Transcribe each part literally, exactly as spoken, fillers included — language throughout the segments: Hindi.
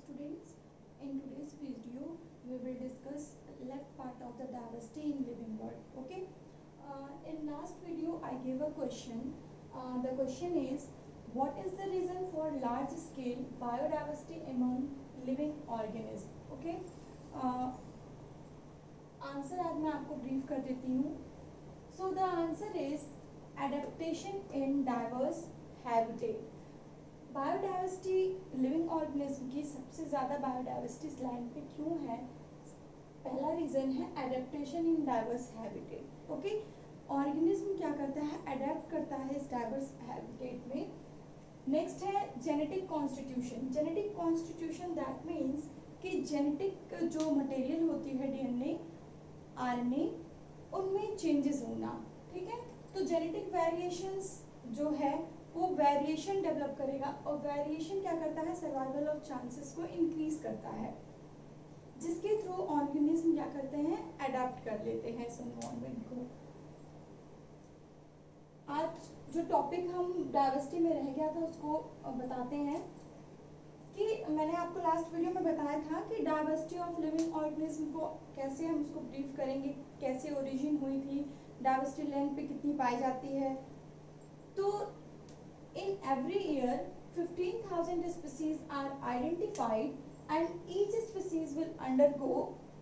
students. In today's video, we will discuss left part of the diversity in living world. Okay. Uh, in last video, I gave a question. Uh, the question is, what is the reason for large scale biodiversity among living organisms? Okay. Uh, answer आज मैं आपको ब्रीफ कर देती हूँ. So the answer is adaptation in diverse habitat. Biodiversity living organism की सबसे ज़्यादा बायोडाइवर्सिटी इस लैंड पे क्यों है? पहला रीज़न है adaptation in diverse habitat. Okay, organism क्या करता है? अडेप्ट करता है इस डाइवर्स हैबिटेट में. नेक्स्ट है genetic constitution. Genetic constitution that means कि जेनेटिक जो मटेरियल होती है डीएनए आरएनए उनमें चेंजेस होना. ठीक है, तो जेनेटिक वेरिएशंस जो है वो वेरिएशन डेवलप करेगा और वेरिएशन क्या करता है? सर्वाइवल ऑफ चांसेस को इंक्रीज करता है, जिसके थ्रू ऑर्गेनिज्म क्या करते हैं? अडेप्ट कर लेते हैं इस एनवायरनमेंट को. आज जो टॉपिक हम डाइवर्सिटी में रह गया था उसको बताते हैं कि मैंने आपको लास्ट वीडियो में बताया था कि डाइवर्सिटी ऑफ लिविंग ऑर्गेनिज्म को कैसे हम उसको ब्रीफ करेंगे, कैसे ओरिजिन हुई थी, डाइवर्सिटी लैंड पे कितनी पाई जाती है. तो in every year fifteen thousand species are identified and each species will undergo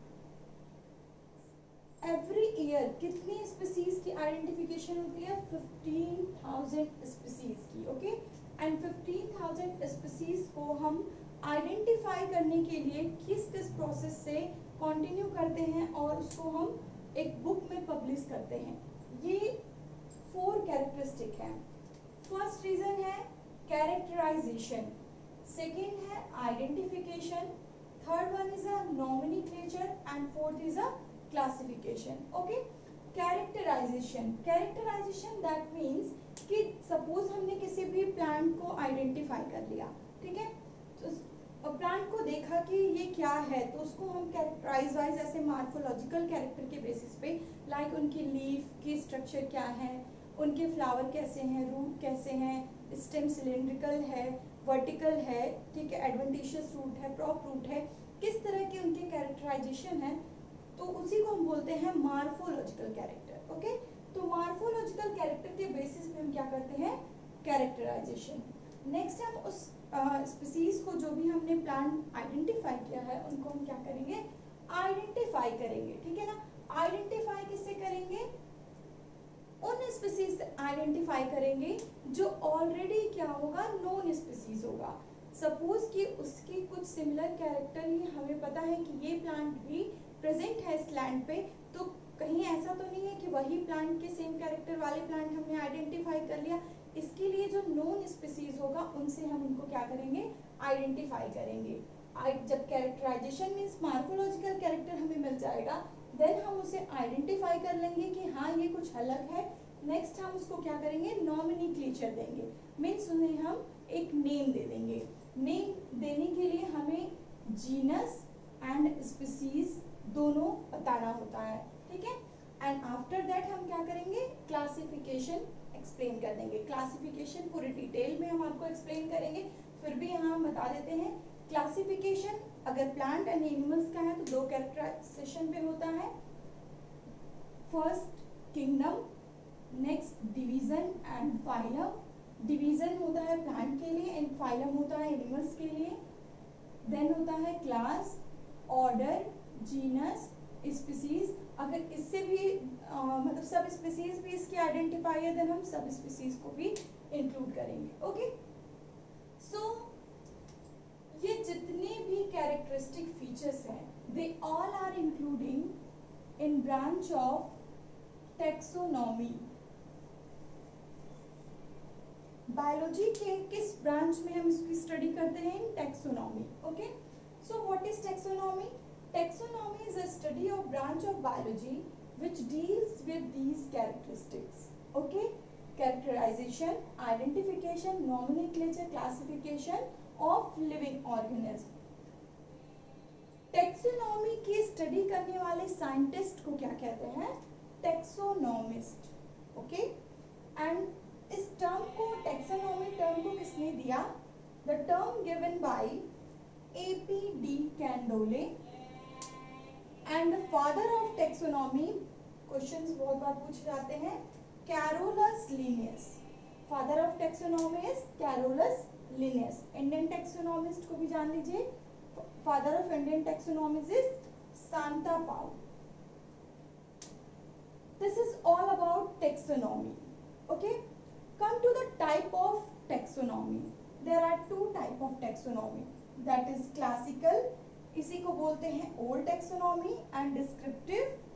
every year कितनी स्पीसीज की आइडेंटिफिकेशन होती है? fifteen thousand स्पीसीज की. Okay, and fifteen thousand species को हम आइडेंटिफाई करने के लिए किस किस प्रोसेस से कंटिन्यू करते हैं और उसको हम एक बुक में पब्लिश करते हैं. ये फोर कैरेक्टरिस्टिक हैं. फर्स्ट रीजन है कैरेक्टराइजेशन, सेकेंड है identification, third one is a nomenclature and fourth is a classification. Okay, characterization. Characterization that means कि सपोज हमने किसी भी प्लांट को आइडेंटिफाई कर लिया. ठीक है, तो प्लांट को देखा कि ये क्या है, तो उसको हम कैरेक्टराइज वाइज ऐसे मार्फोलॉजिकल कैरेक्टर के बेसिस पे लाइक उनकी लीफ की स्ट्रक्चर क्या है, उनके फ्लावर कैसे हैं, रूट कैसे हैं, स्टेम सिलेंड्रिकल है, वर्टिकल है, ठीक है, एडवेंटिशियस रूट है, प्रॉप रूट है, किस तरह के उनके कैरेक्टराइजेशन है, तो उसी को हम बोलते हैं मार्फोलॉजिकल कैरेक्टर. ओके, तो मार्फोलॉजिकल कैरेक्टर के बेसिस पे हम क्या करते हैं? कैरेक्टराइजेशन. नेक्स्ट हम उस स्पीसीज uh, को जो भी हमने प्लांट आइडेंटिफाई किया है उनको हम क्या करेंगे? आइडेंटिफाई करेंगे. ठीक है ना, आइडेंटिफाई किससे करेंगे? उन स्पीसीज से आइडेंटिफाई करेंगे जो ऑलरेडी क्या होगा? नोन स्पीसीज होगा. सपोज कि उसकी कुछ सिमिलर कैरेक्टर ही हमें पता है कि ये प्लांट भी प्रेजेंट है इस लैंड पे, तो कहीं ऐसा तो नहीं है कि वही प्लांट के सेम कैरेक्टर वाले प्लांट हमने आइडेंटिफाई कर लिया. इसके लिए जो नोन स्पीसीज होगा उनसे हम उनको क्या करेंगे? आइडेंटिफाई करेंगे. जब कैरेक्टराइजेशन मींस मार्फोलॉजिकल कैरेक्टर हमें मिल जाएगा, देन हम उसे आइडेंटिफाई कर लेंगे कि हाँ ये कुछ अलग है. नेक्स्ट हम उसको क्या करेंगे? नॉमेनक्लेचर देंगे, मीन्स उन्हें हम एक नेम दे देंगे. नेम देने के लिए हमें जीनस एंड स्पीसीज दोनों बताना होता है. ठीक है, एंड आफ्टर दैट हम क्या करेंगे? क्लासिफिकेशन एक्सप्लेन कर देंगे. क्लासिफिकेशन पूरी डिटेल में हम आपको एक्सप्लेन करेंगे, फिर भी यहाँ हम बता देते हैं. क्लासिफिकेशन अगर प्लांट एंड एनिमल्स का है तो दो कैरेक्टराइजेशन पे होता है. First kingdom, next division and phylum. Division होता है प्लांट के लिए एंड फाइलम होता है एनिमल्स के लिए. देन होता है क्लास, ऑर्डर, जीनस, स्पीसीज. अगर इससे भी आ, मतलब सब स्पीसीज भी इसकी आइडेंटिफाई है, देन हम सब स्पीसीज को भी इंक्लूड करेंगे. ओके, सो ये जितने भी कैरेक्टरिस्टिक फीचर्स हैं, they all are including in branch of taxonomy. Biology के किस ब्रांच में हम इसकी स्टडी करते हैं? In taxonomy. Okay, so what is taxonomy? Taxonomy is a study of branch of biology which deals with these characteristics. Okay, characterization, identification, nomenclature, classification of living organism. Taxonomy की स्टडी करने वाले साइंटिस्ट को क्या कहते हैं? टैक्सोनॉमिस्ट. ओके, एंड इस टर्म को, टैक्सोनॉमी टर्म को किसने दिया? The term given by A P de Candolle. And father of taxonomy, questions बहुत बार पूछे जाते हैं, Carolus Linnaeus. Father of taxonomy is Carolus Linnaeus. Indian taxonomist को भी जान लीजिए, father of Indian taxonomist is Santapau. This is all about taxonomy. Okay, come to the type of taxonomy. There are two type of taxonomy, that is classical, इसी को बोलते हैं ओल्ड टेक्सोनॉमी, एंड डिस्क्रिप्टिव